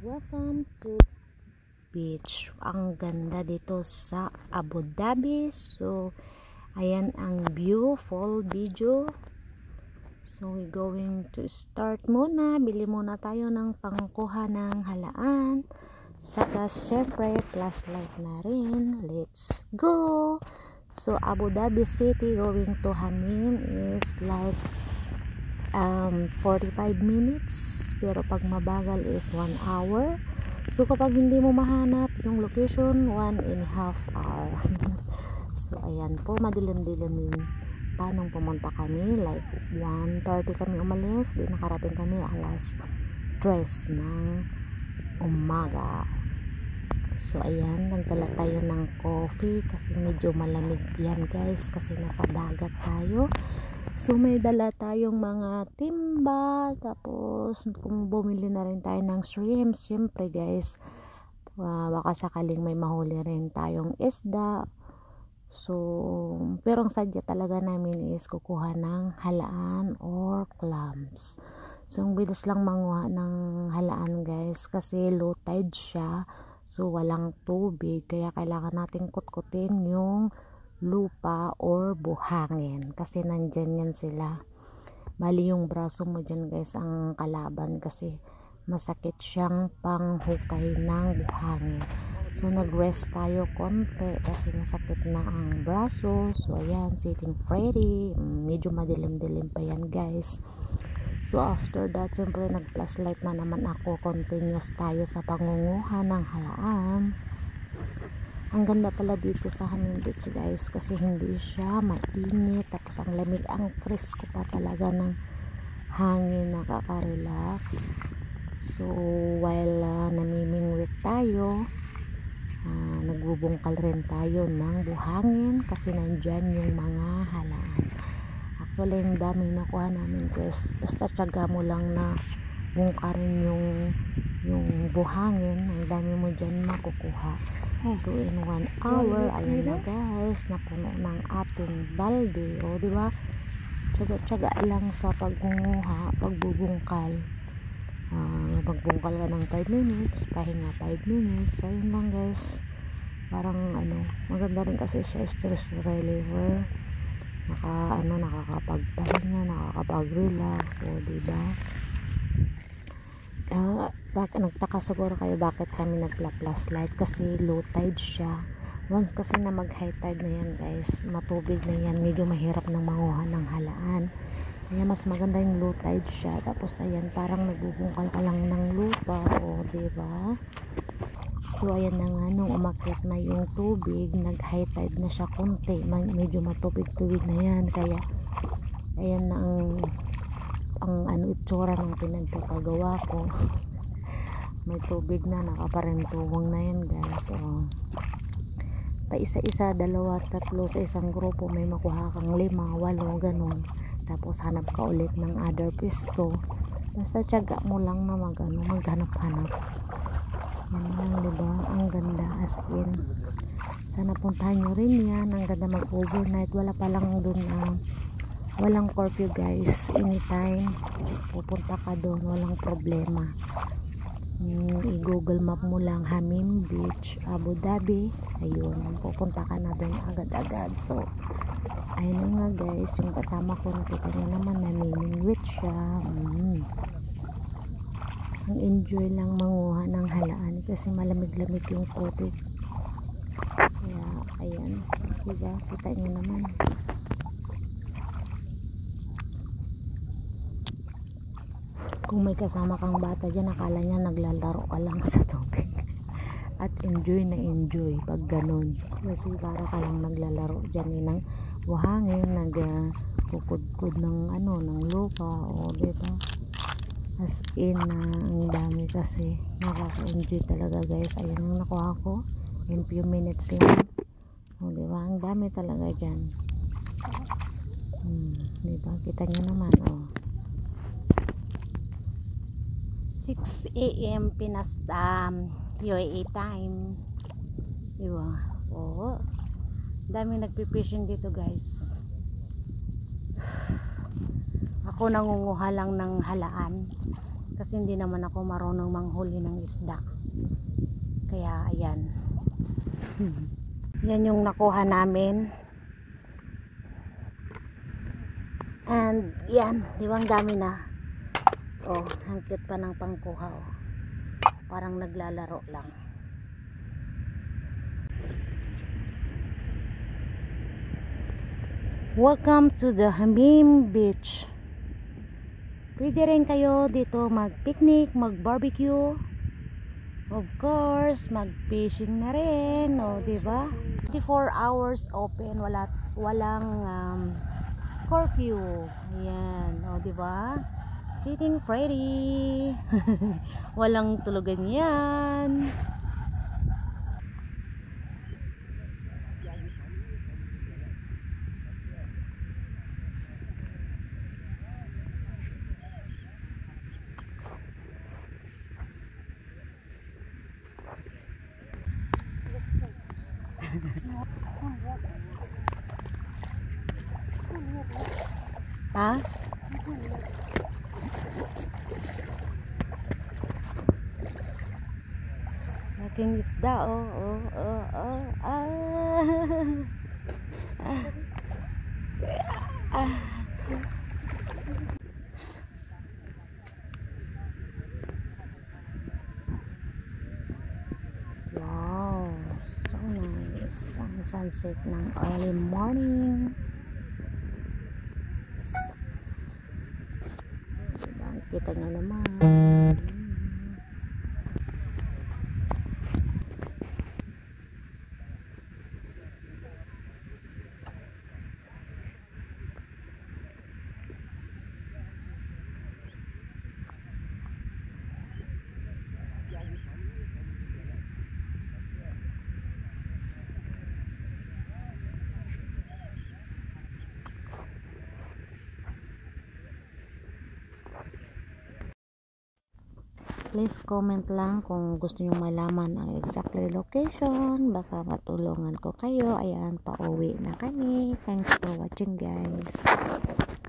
welcome to beach. Ang ganda dito sa Abu Dhabi. So ayan ang view, full video. So we're going to start muna. Bili muna tayo ng pangkuha ng halaan. Saka syempre flashlight na rin. Let's go. So Abu Dhabi City going to Hamim is like 45 minutes, pero pag mabagal is 1 hour. So kapag hindi mo mahanap yung location, 1.5 hour. So ayan po, madilim-dilim paano pumunta kami, like 1:30 kami umalis, di nakarating kami alas 3 ng umaga. So ayan, nagdala tayo ng coffee kasi medyo malamig yan guys, kasi nasa dagat tayo. So may dala tayong mga timba, tapos kung bumili na rin tayo ng shrimp, syempre guys, baka sakaling may mahuli rin tayong isda. So pero ang sadya talaga namin is kukuha ng halaan or clams. So ang bilis lang manguha ng halaan guys, kasi low tide siya, so walang tubig, kaya kailangan natin kutkutin yung lupa or buhangin kasi nandyan yan sila. Bali yung braso mo dyan guys ang kalaban, kasi masakit siyang panghukay ng buhangin. So nag-rest tayo konti kasi masakit na ang braso. So ayan, sitting pretty, medyo madilim-dilim pa yan guys. So after that, siyempre nag-flashlight na naman ako. Continuous tayo sa pangunguha ng halaan. Ang ganda pala dito sa Hamim Beach guys, kasi hindi siya mainit, tapos ang lamig, ang fresco pa talaga ng hangin, nakaka-relax. So while namimingwit tayo, nagbubungkal rin tayo ng buhangin kasi nandyan yung mga halaan. Actually yung daming nakuha namin guys, basta tiyaga mo lang na bungkarin yung buhangin, ang dami mo dyan makukuha. So in 1 hour, ayun na guys, napuno ng ating balde. O diba, tiyaga lang sa pagbunguha, pagbubungkal. Magbungkal ka ng 5 minutes, pahinga 5 minutes. Ayun lang guys, parang maganda rin kasi siya, stress reliever. Nakakapagpahinga, nakakapag-relax. O diba, bakit nagtaka siguro kayo bakit kami nagla-flashlight, kasi low tide siya. Once kasi na mag high tide na yan guys, matubig na yan, medyo mahirap nang manguha ng halaan. Kaya mas maganda yung low tide siya. Tapos ayan, parang nagbubungkal ka lang ng lupa. O diba, so ayan na nga, nung umakyat na yung tubig, nag high tide na siya konti, medyo matubig-tubig na yan. Kaya ayan na ang itsura ng pinagkakagawa ko. May tubig na, nakaparentuwang na yan guys. So pa isa-isa, 2, 3 sa isang grupo, may makuha kang 5, 8 ganun. Tapos hanap ka ulit ng other pisto, basta tiyaga mo lang na maghanap-hanap. Yan lang, diba, ang ganda as in. Sana puntahan nyo rin yan, ang ganda mag-overnight. Wala pa lang dun walang curfew guys, anytime pupunta ka doon, walang problema. I-google map mo lang Hamim Beach, Abu Dhabi, ayun, pupunta ka na doon agad-agad. So ayun nga guys, yung kasama ko, nakita nyo naman, namimingwit siya. Ang enjoy lang manguha ng halaan kasi malamig-lamig yung tubig. Kaya ayan, diba, kita nyo naman. Kung may kasama kang bata dyan, akala niya naglalaro ka lang sa tubig. At enjoy na enjoy pag ganun, kasi para ka lang naglalaro dyan ng buhangin, nagkukudkud ng ng lupa. O diba, as in ang dami, kasi nakaka-enjoy talaga guys. Ayun yung nakuha ko in few minutes lang. O diba, ang dami talaga dyan. Diba, kita nyo naman. 6 AM Pinas UAE time, diba? Oo, daming nagpipishing dito guys. Ako nangunguha lang ng halaan. kasi hindi naman ako marunong manghuli ng isda, kaya ayan. Yan yung nakuha namin, and yan, di ba ang dami na. Oh, ang cute pa ng pangkuha, oh. Parang naglalaro lang. Welcome to the Hamim Beach. Pwede rin kayo dito mag-picnic, mag-barbecue. Of course, mag-fishing na rin, o, diba? 24 hours open, walang curfew. Ayan, o, diba? Sitting pretty. Walang tulugan yan. Ha? Laking isda, oh, oh, oh, oh, ah. Wow, so nice ang sunset ng early morning. Kita nyo naman. Please comment lang kung gusto nyo malaman ang exactly location, baka matulungan ko kayo. Ayan, pauwi na kami. Thanks for watching, guys.